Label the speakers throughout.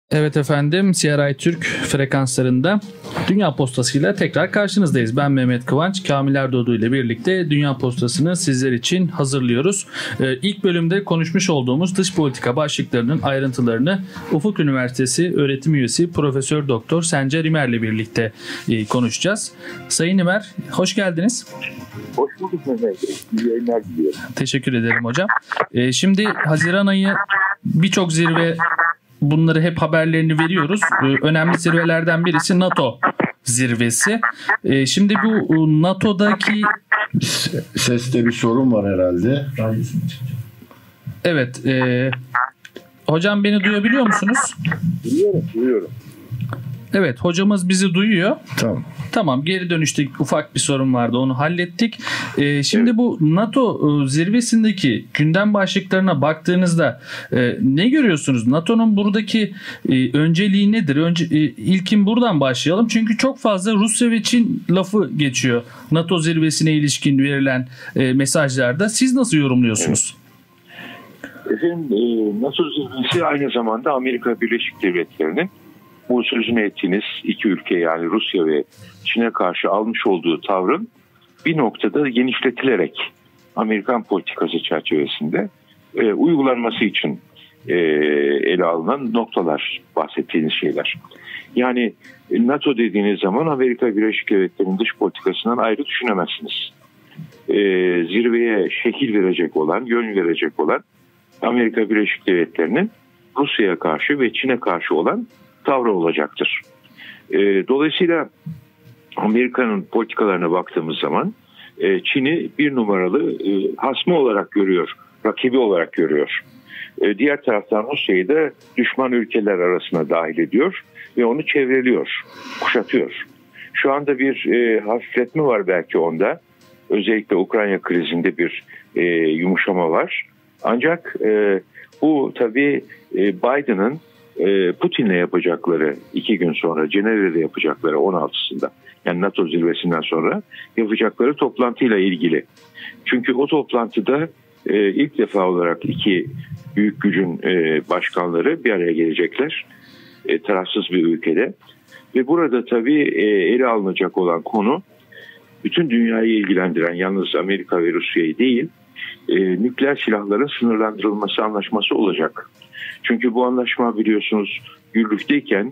Speaker 1: Evet efendim, CRI Türk frekanslarında Dünya Postası ile tekrar karşınızdayız. Ben Mehmet Kıvanç, Kamil Erdoğdu ile birlikte Dünya Postası'nı sizler için hazırlıyoruz. İlk bölümde konuşmuş olduğumuz dış politika başlıklarının ayrıntılarını Ufuk Üniversitesi öğretim üyesi Profesör Doktor Sencer İmer ile birlikte konuşacağız. Sayın İmer, hoş geldiniz.
Speaker 2: Hoş bulduk Mehmet. İyi yayınlar diliyorum.
Speaker 1: Teşekkür ederim hocam. Şimdi Haziran ayı birçok zirve, bunları hep haberlerini veriyoruz. Önemli zirvelerden birisi NATO zirvesi. Şimdi bu NATO'daki...
Speaker 3: Seste bir sorun var herhalde.
Speaker 1: Evet. Hocam beni duyabiliyor musunuz?
Speaker 2: Duyuyorum.
Speaker 1: Evet, hocamız bizi duyuyor.
Speaker 3: Tamam.
Speaker 1: Geri dönüşte ufak bir sorun vardı, onu hallettik. Şimdi bu NATO zirvesindeki gündem başlıklarına baktığınızda ne görüyorsunuz? NATO'nun buradaki önceliği nedir? İlkin buradan başlayalım. Çünkü çok fazla Rusya ve Çin lafı geçiyor NATO zirvesine ilişkin verilen mesajlarda. Siz nasıl yorumluyorsunuz?
Speaker 2: Efendim, NATO zirvesi aynı zamanda Amerika Birleşik Devletleri'nin bu sözünü ettiğiniz iki ülke, yani Rusya ve Çin'e karşı almış olduğu tavrın bir noktada genişletilerek Amerikan politikası çerçevesinde uygulanması için ele alınan noktalar, bahsettiğiniz şeyler. Yani NATO dediğiniz zaman Amerika Birleşik Devletleri'nin dış politikasından ayrı düşünemezsiniz. Zirveye şekil verecek olan, yön verecek olan Amerika Birleşik Devletleri'nin Rusya'ya karşı ve Çin'e karşı olan tavrı olacaktır. Dolayısıyla Amerika'nın politikalarına baktığımız zaman Çin'i bir numaralı hasmı olarak görüyor, rakibi olarak görüyor. Diğer taraftan Rusya'yı da düşman ülkeler arasına dahil ediyor ve onu çevreliyor, kuşatıyor. Şu anda bir hafifletme var belki onda. Özellikle Ukrayna krizinde bir yumuşama var. Ancak bu tabii Biden'ın Putin'le yapacakları 2 gün sonra, Cenevre'de yapacakları 16'sında, yani NATO zirvesinden sonra yapacakları toplantıyla ilgili. Çünkü o toplantıda ilk defa olarak iki büyük gücün başkanları bir araya gelecekler. Tarafsız bir ülkede. Ve burada tabii ele alınacak olan konu, bütün dünyayı ilgilendiren, yalnız Amerika ve Rusya'yı değil, nükleer silahların sınırlandırılması anlaşması olacak. Çünkü bu anlaşma biliyorsunuz yürürlükteyken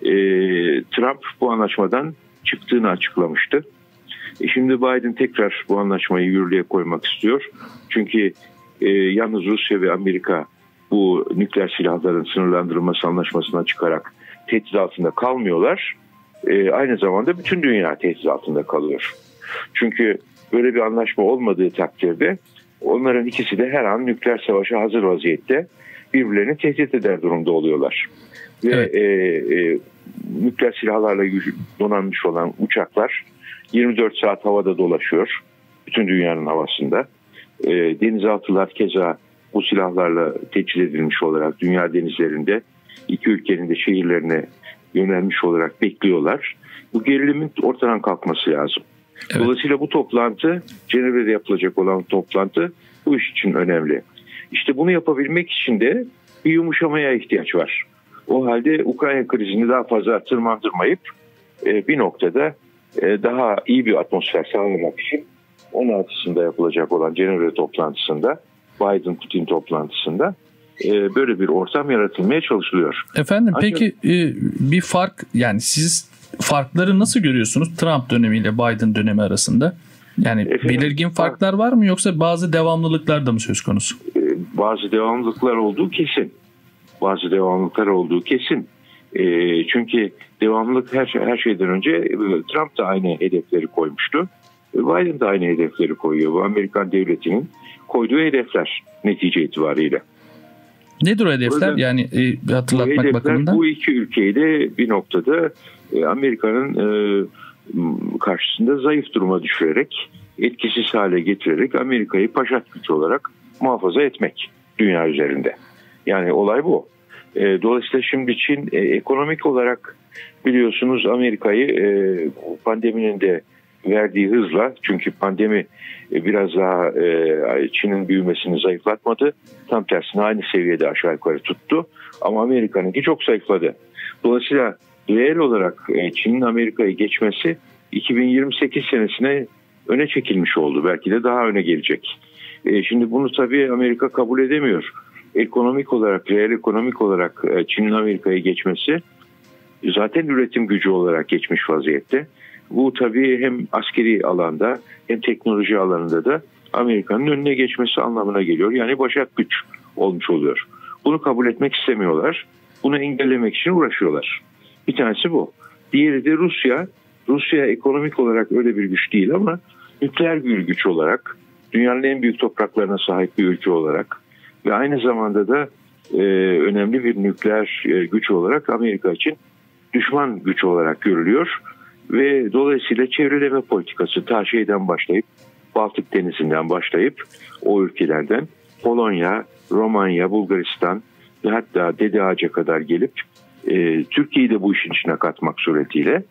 Speaker 2: Trump bu anlaşmadan çıktığını açıklamıştı. Şimdi Biden tekrar bu anlaşmayı yürürlüğe koymak istiyor. Çünkü yalnız Rusya ve Amerika bu nükleer silahların sınırlandırılması anlaşmasına çıkarak tehdit altında kalmıyorlar. Aynı zamanda bütün dünya tehdit altında kalıyor. Çünkü böyle bir anlaşma olmadığı takdirde onların ikisi de her an nükleer savaşa hazır vaziyette birbirlerini tehdit eder durumda oluyorlar.
Speaker 1: Evet.
Speaker 2: Ve nükleer silahlarla donanmış olan uçaklar 24 saat havada dolaşıyor. Bütün dünyanın havasında. Denizaltılar keza bu silahlarla teçhiz edilmiş olarak dünya denizlerinde iki ülkenin de şehirlerine yönelmiş olarak bekliyorlar. Bu gerilimin ortadan kalkması lazım. Evet. Dolayısıyla bu toplantı, Cenevre'de yapılacak olan toplantı bu iş için önemli. İşte bunu yapabilmek için de bir yumuşamaya ihtiyaç var. O halde Ukrayna krizini daha fazla tırmandırmayıp bir noktada daha iyi bir atmosfer sağlamak için 16'sında yapılacak olan Cenevre toplantısında, Biden-Putin toplantısında böyle bir ortam yaratılmaya çalışılıyor.
Speaker 1: Efendim peki bir fark, yani siz farkları nasıl görüyorsunuz Trump dönemiyle Biden dönemi arasında? Yani belirgin farklar var mı, yoksa bazı devamlılıklar da mı söz konusu?
Speaker 2: Bazı devamlılıklar olduğu kesin. Çünkü devamlılık her şeyden önce Trump da aynı hedefleri koymuştu. Biden de aynı hedefleri koyuyor. Bu Amerikan devletinin koyduğu hedefler netice itibariyle.
Speaker 1: Nedir o hedefler? Burada, yani hatırlatmak bakımından.
Speaker 2: Bu iki ülkeyi de bir noktada Amerika'nın karşısında zayıf duruma düşürerek, etkisiz hale getirerek Amerika'yı paşat güç olarak muhafaza etmek dünya üzerinde. Yani olay bu. Dolayısıyla şimdi Çin ekonomik olarak biliyorsunuz Amerika'yı pandeminin de verdiği hızla, çünkü pandemi biraz daha Çin'in büyümesini zayıflatmadı. Tam tersine aynı seviyede aşağı yukarı tuttu. Ama Amerika'nınki çok zayıfladı. Dolayısıyla reel olarak Çin'in Amerika'yı geçmesi 2028 senesine öne çekilmiş oldu. Belki de daha öne gelecek. Şimdi bunu tabii Amerika kabul edemiyor. Ekonomik olarak, reel ekonomik olarak Çin'in Amerika'ya geçmesi zaten üretim gücü olarak geçmiş vaziyette. Bu tabii hem askeri alanda hem teknoloji alanında da Amerika'nın önüne geçmesi anlamına geliyor. Yani başat güç olmuş oluyor. Bunu kabul etmek istemiyorlar. Bunu engellemek için uğraşıyorlar. Bir tanesi bu. Diğeri de Rusya. Rusya ekonomik olarak öyle bir güç değil ama nükleer bir güç olarak, dünyanın en büyük topraklarına sahip bir ülke olarak ve aynı zamanda da önemli bir nükleer güç olarak Amerika için düşman güç olarak görülüyor. Ve dolayısıyla çevreleme politikası ta şeyden başlayıp, Baltık Denizi'nden başlayıp o ülkelerden Polonya, Romanya, Bulgaristan ve hatta Dede Ağaç'a kadar gelip Türkiye'yi de bu işin içine katmak suretiyle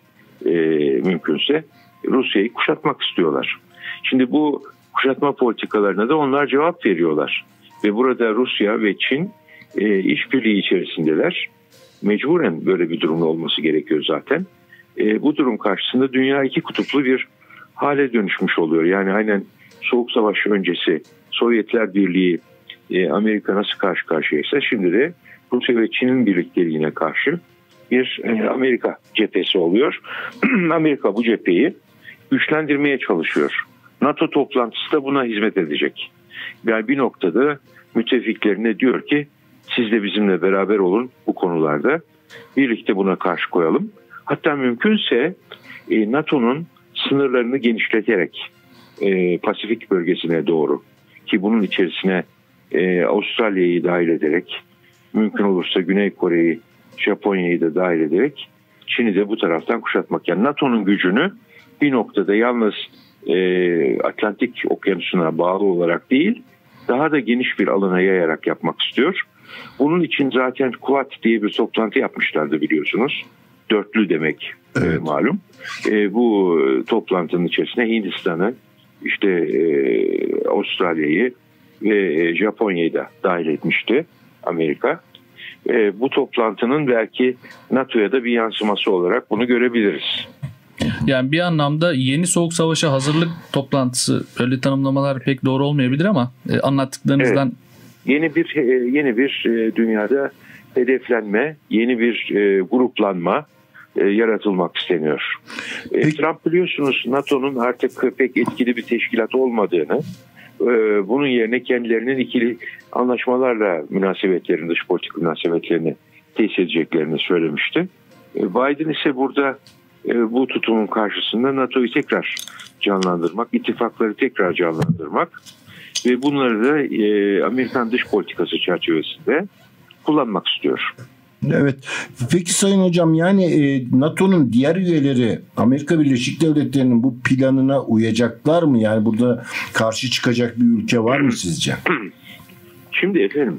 Speaker 2: mümkünse Rusya'yı kuşatmak istiyorlar. Şimdi bu kuşatma politikalarına da onlar cevap veriyorlar. Ve burada Rusya ve Çin işbirliği içerisindeler. Mecburen böyle bir durumun olması gerekiyor zaten. Bu durum karşısında dünya iki kutuplu bir hale dönüşmüş oluyor. Yani aynen Soğuk Savaş öncesi Sovyetler Birliği Amerika nasıl karşı karşıyaysa şimdi de Rusya ve Çin'in birlikteliğine karşı bir Amerika cephesi oluyor. Amerika bu cepheyi güçlendirmeye çalışıyor. NATO toplantısı da buna hizmet edecek. Yani bir noktada müttefiklerine diyor ki siz de bizimle beraber olun bu konularda. Birlikte buna karşı koyalım. Hatta mümkünse NATO'nun sınırlarını genişleterek Pasifik bölgesine doğru, ki bunun içerisine Avustralya'yı dahil ederek, mümkün olursa Güney Kore'yi, Japonya'yı da dahil ederek Çin'i de bu taraftan kuşatmak. Yani NATO'nun gücünü bir noktada yalnız Atlantik Okyanusu'na bağlı olarak değil, daha da geniş bir alana yayarak yapmak istiyor. Bunun için zaten Quad diye bir toplantı yapmışlardı biliyorsunuz. Dörtlü demek evet. Malum. Bu toplantının içerisine Hindistan'ı, işte Avustralya'yı ve Japonya'yı da dahil etmişti Amerika. Bu toplantının belki NATO'ya da bir yansıması olarak bunu görebiliriz.
Speaker 1: Yani bir anlamda yeni soğuk savaşa hazırlık toplantısı, öyle tanımlamalar pek doğru olmayabilir ama anlattıklarınızdan... Evet.
Speaker 2: Yeni bir dünyada hedeflenme, yeni bir gruplanma yaratılmak isteniyor. Trump biliyorsunuz NATO'nun artık pek etkili bir teşkilat olmadığını, bunun yerine kendilerinin ikili anlaşmalarla münasebetlerini, dış politik münasebetlerini tesis edeceklerini söylemişti. Biden ise burada bu tutumun karşısında NATO'yu tekrar canlandırmak, ittifakları tekrar canlandırmak ve bunları da Amerikan dış politikası çerçevesinde kullanmak istiyor.
Speaker 3: Evet. Peki Sayın Hocam, yani NATO'nun diğer üyeleri Amerika Birleşik Devletleri'nin bu planına uyacaklar mı? Yani burada karşı çıkacak bir ülke var mı sizce?
Speaker 2: Şimdi efendim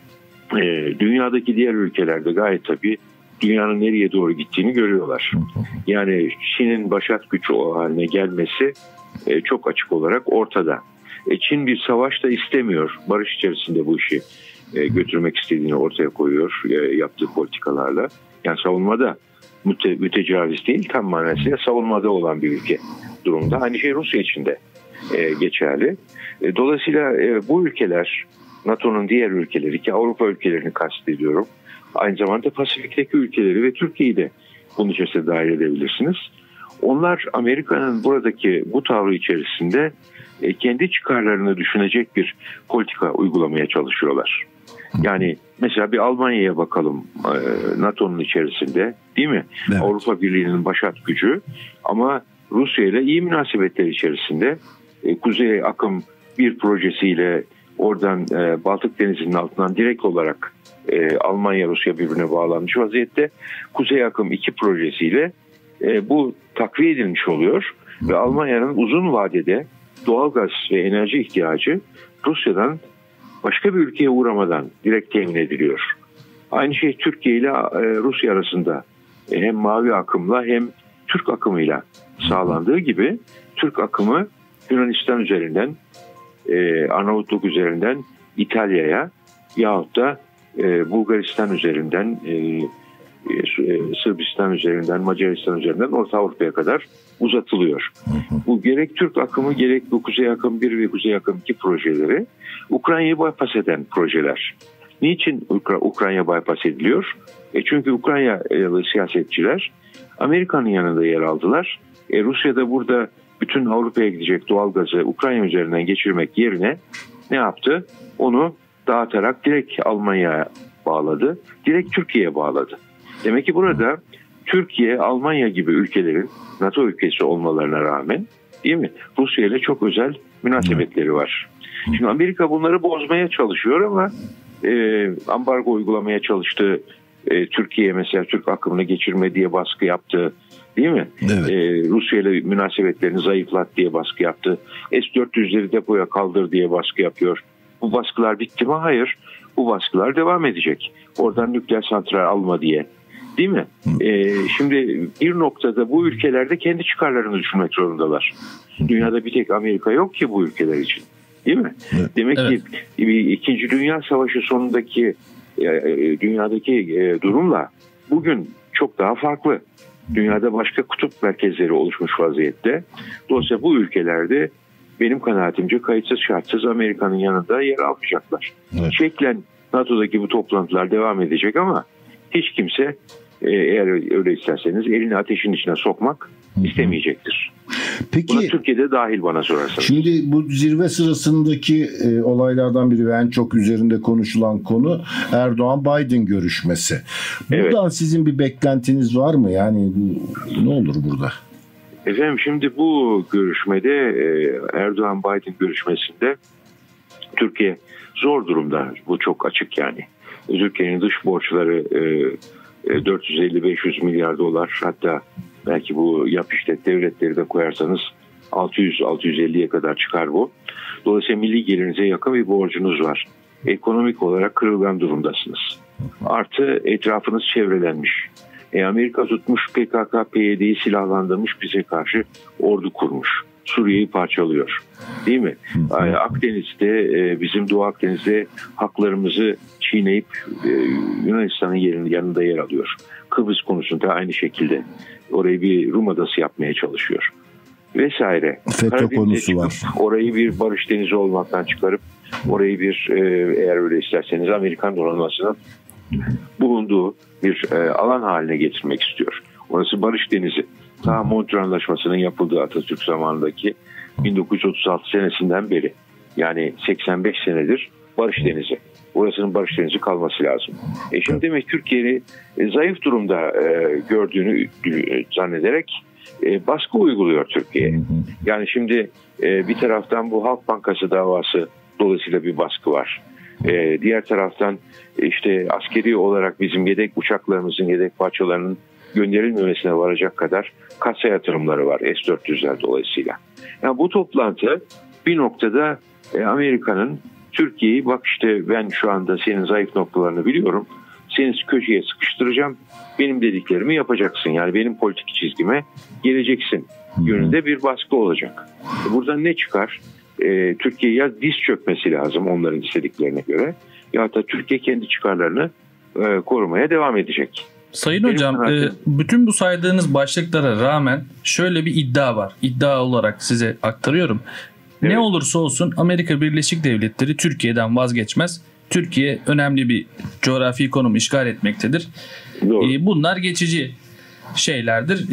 Speaker 2: dünyadaki diğer ülkelerde gayet tabii dünyanın nereye doğru gittiğini görüyorlar. Yani Çin'in başat gücü o haline gelmesi çok açık olarak ortada. Çin bir savaş da istemiyor. Barış içerisinde bu işi götürmek istediğini ortaya koyuyor yaptığı politikalarla. Yani savunmada mütecaviz değil, tam manasıyla savunmada olan bir ülke durumda. Aynı şey Rusya için de geçerli. Dolayısıyla bu ülkeler, NATO'nun diğer ülkeleri, ki Avrupa ülkelerini kastediyorum, aynı zamanda Pasifik'teki ülkeleri ve Türkiye'yi de bunun içerisine dahil edebilirsiniz. Onlar Amerika'nın buradaki bu tavrı içerisinde kendi çıkarlarını düşünecek bir politika uygulamaya çalışıyorlar. Yani mesela bir Almanya'ya bakalım, NATO'nun içerisinde, değil mi? Evet. Avrupa Birliği'nin başat gücü ama Rusya ile iyi münasebetler içerisinde. Kuzey Akım 1 projesiyle oradan Baltık Denizi'nin altından direkt olarak Almanya, Rusya birbirine bağlanmış vaziyette. Kuzey Akım 2 projesiyle bu takviye edilmiş oluyor ve Almanya'nın uzun vadede doğalgaz ve enerji ihtiyacı Rusya'dan başka bir ülkeye uğramadan direkt temin ediliyor. Aynı şey Türkiye ile Rusya arasında hem mavi akımla hem Türk akımıyla sağlandığı gibi Türk akımı Yunanistan üzerinden, Arnavutluk üzerinden İtalya'ya yahut da Bulgaristan üzerinden, Sırbistan üzerinden, Macaristan üzerinden Orta Avrupa'ya kadar uzatılıyor. Bu gerek Türk akımı gerek bu Kuzey Akım 1 ve Kuzey Akım 2 projeleri Ukrayna'yı bypass eden projeler. Niçin Ukrayna bypass ediliyor? Çünkü Ukraynalı siyasetçiler Amerika'nın yanında yer aldılar. Rusya da burada bütün Avrupa'ya gidecek doğalgazı Ukrayna üzerinden geçirmek yerine ne yaptı? Onu dağıtarak direkt Almanya'ya bağladı. Direkt Türkiye'ye bağladı. Demek ki burada Türkiye, Almanya gibi ülkelerin NATO ülkesi olmalarına rağmen, değil mi? Rusya ile çok özel münasebetleri var. Şimdi Amerika bunları bozmaya çalışıyor ama ambargo uygulamaya çalıştı. Türkiye'ye mesela Türk akımını geçirme diye baskı yaptı. Değil mi? Evet. Rusya ile münasebetlerini zayıflat diye baskı yaptı. S-400'leri depoya kaldır diye baskı yapıyor. Bu baskılar bitti mi? Hayır. Bu baskılar devam edecek. Oradan nükleer santral alma diye. Değil mi? Şimdi bir noktada bu ülkelerde kendi çıkarlarını düşünmek zorundalar. Dünyada bir tek Amerika yok ki bu ülkeler için. Değil mi? Evet. Demek ki İkinci Dünya Savaşı sonundaki dünyadaki durumla bugün çok daha farklı. Dünyada başka kutup merkezleri oluşmuş vaziyette. Dolayısıyla bu ülkelerde benim kanaatimce kayıtsız şartsız Amerika'nın yanında yer almayacaklar. Evet. Şeklen NATO'daki bu toplantılar devam edecek ama hiç kimse eğer öyle isterseniz elini ateşin içine sokmak istemeyecektir.
Speaker 3: Peki,
Speaker 2: buna Türkiye'de dahil bana sorarsanız.
Speaker 3: Şimdi bu zirve sırasındaki olaylardan biri ve en çok üzerinde konuşulan konu Erdoğan-Biden görüşmesi. Buradan sizin bir beklentiniz var mı? Yani ne olur burada?
Speaker 2: Efendim şimdi bu görüşmede Erdoğan-Biden görüşmesinde Türkiye zor durumda. Bu çok açık yani. Türkiye'nin dış borçları 450-500 milyar dolar, hatta belki bu yap işlet devletleri de koyarsanız 600-650'ye kadar çıkar bu. Dolayısıyla milli gelirinize yakın bir borcunuz var. Ekonomik olarak kırılgan durumdasınız. Artı etrafınız çevrelenmiş. Amerika tutmuş PKK, PYD'yi silahlandırmış, bize karşı ordu kurmuş. Suriye'yi parçalıyor. Değil mi? Akdeniz'de, bizim Doğu Akdeniz'de haklarımızı çiğneyip Yunanistan'ın yanında yer alıyor. Kıbrıs konusunda aynı şekilde orayı bir Rum adası yapmaya çalışıyor. Vesaire.
Speaker 3: FETÖ konusu var.
Speaker 2: Orayı bir barış denizi olmaktan çıkarıp orayı bir eğer öyle isterseniz Amerikan donanmasının bulunduğu bir alan haline getirmek istiyor. Orası barış denizi. Ta Montreux Anlaşması'nın yapıldığı Atatürk zamanındaki 1936 senesinden beri, yani 85 senedir barış denizi. Orasının barış denizi kalması lazım. Şimdi demek Türkiye'yi zayıf durumda gördüğünü zannederek baskı uyguluyor Türkiye'ye. Yani şimdi bir taraftan bu Halk Bankası davası dolayısıyla bir baskı var. Diğer taraftan işte askeri olarak bizim yedek uçaklarımızın yedek parçalarının gönderilmemesine varacak kadar kasa yatırımları var S-400'ler dolayısıyla. Yani bu toplantı bir noktada Amerika'nın Türkiye'yi, bak işte ben şu anda senin zayıf noktalarını biliyorum, seni köşeye sıkıştıracağım, benim dediklerimi yapacaksın, yani benim politik çizgime geleceksin yönünde bir baskı olacak. Buradan ne çıkar? Türkiye ya diz çökmesi lazım onların istediklerine göre, ya da Türkiye kendi çıkarlarını korumaya devam edecek.
Speaker 1: Sayın Hocam, bütün bu saydığınız başlıklara rağmen şöyle bir iddia var. İddia olarak size aktarıyorum. Evet. Ne olursa olsun Amerika Birleşik Devletleri Türkiye'den vazgeçmez. Türkiye önemli bir coğrafi konum işgal etmektedir. Bunlar geçici şeylerdir.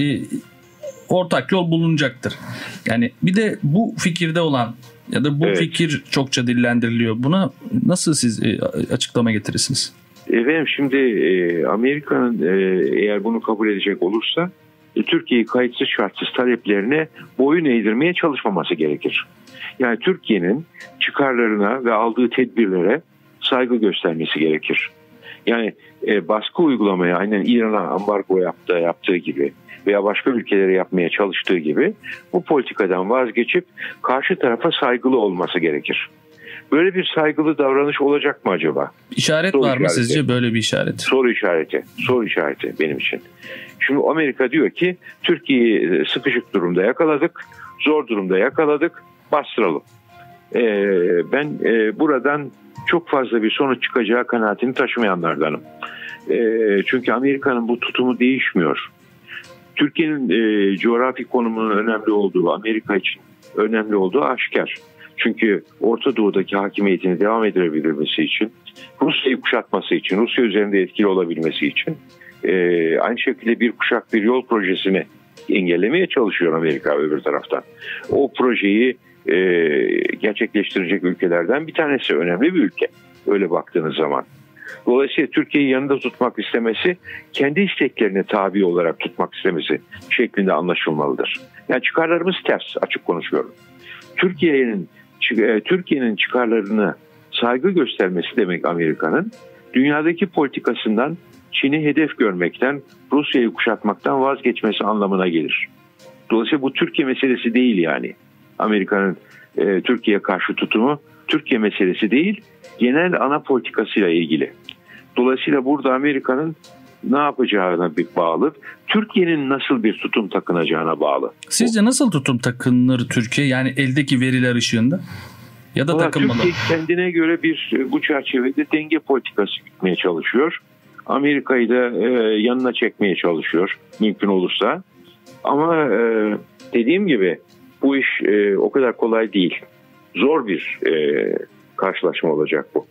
Speaker 1: Ortak yol bulunacaktır. Yani bir de bu fikirde olan ya da bu fikir çokça dillendiriliyor. Buna nasıl siz açıklama getirirsiniz?
Speaker 2: Efendim şimdi Amerika'nın eğer bunu kabul edecek olursa Türkiye'yi kayıtsız şartsız taleplerine boyun eğdirmeye çalışmaması gerekir. Yani Türkiye'nin çıkarlarına ve aldığı tedbirlere saygı göstermesi gerekir. Yani baskı uygulamaya aynen İran'a ambargo yaptığı gibi veya başka ülkelere yapmaya çalıştığı gibi bu politikadan vazgeçip karşı tarafa saygılı olması gerekir. Böyle bir saygılı davranış olacak mı acaba?
Speaker 1: İşaret var mı sizce, böyle bir işaret?
Speaker 2: Soru işareti benim için. Şimdi Amerika diyor ki Türkiye'yi sıkışık durumda yakaladık, zor durumda yakaladık, bastıralım. Ben buradan çok fazla bir sonuç çıkacağı kanaatini taşımayanlardanım. Çünkü Amerika'nın bu tutumu değişmiyor. Türkiye'nin coğrafi konumunun önemli olduğu, Amerika için önemli olduğu aşikar. Çünkü Orta Doğu'daki hakimiyetini devam ettirebilmesi için, Rusya'yı kuşatması için, Rusya üzerinde etkili olabilmesi için aynı şekilde bir kuşak bir yol projesini engellemeye çalışıyor Amerika öbür taraftan. O projeyi gerçekleştirecek ülkelerden bir tanesi, önemli bir ülke öyle baktığınız zaman. Dolayısıyla Türkiye'yi yanında tutmak istemesi, kendi isteklerine tabi olarak tutmak istemesi şeklinde anlaşılmalıdır. Yani çıkarlarımız ters, açık konuşuyorum. Türkiye'nin çıkarlarına saygı göstermesi demek Amerika'nın, dünyadaki politikasından Çin'i hedef görmekten, Rusya'yı kuşatmaktan vazgeçmesi anlamına gelir. Dolayısıyla bu Türkiye meselesi değil yani. Amerika'nın Türkiye'ye karşı tutumu Türkiye meselesi değil, genel ana politikasıyla ilgili. Dolayısıyla burada Amerika'nın ne yapacağına bağlı, Türkiye'nin nasıl bir tutum takınacağına bağlı.
Speaker 1: Sizce nasıl tutum takınır Türkiye, yani eldeki veriler ışığında? Ya da takınmalı?
Speaker 2: Türkiye kendine göre bu çerçevede denge politikası gitmeye çalışıyor. Amerika'yı da yanına çekmeye çalışıyor mümkün olursa. Ama dediğim gibi bu iş o kadar kolay değil. Zor bir karşılaşma olacak bu.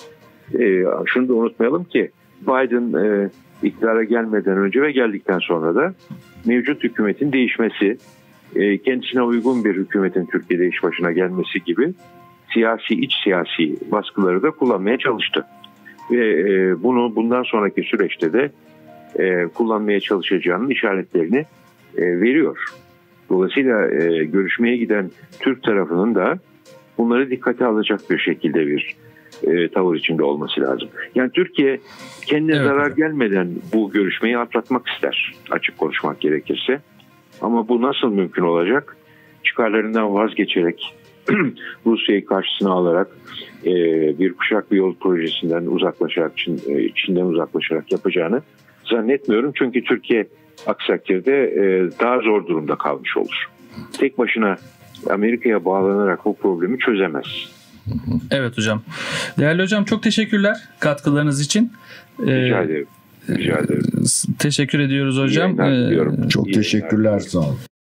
Speaker 2: Şunu da unutmayalım ki Biden iktidara gelmeden önce ve geldikten sonra da mevcut hükümetin değişmesi, kendisine uygun bir hükümetin Türkiye'de iş başına gelmesi gibi iç siyasi baskıları da kullanmaya çalıştı. Ve bunu bundan sonraki süreçte de kullanmaya çalışacağının işaretlerini veriyor. Dolayısıyla görüşmeye giden Türk tarafının da bunları dikkate alacak bir şekilde bir tavır içinde olması lazım. Yani Türkiye kendine zarar gelmeden bu görüşmeyi atlatmak ister, açık konuşmak gerekirse. Ama bu nasıl mümkün olacak? Çıkarlarından vazgeçerek, Rusya'yı karşısına alarak, bir kuşak bir yol projesinden uzaklaşarak, Çin'den uzaklaşarak yapacağını zannetmiyorum. Çünkü Türkiye aksi takdirde daha zor durumda kalmış olur. Tek başına Amerika'ya bağlanarak bu problemi çözemez.
Speaker 1: Evet hocam. Değerli hocam, çok teşekkürler katkılarınız için.
Speaker 2: Rica ederim.
Speaker 1: Teşekkür ediyoruz hocam.
Speaker 3: Çok teşekkürler, sağ olun.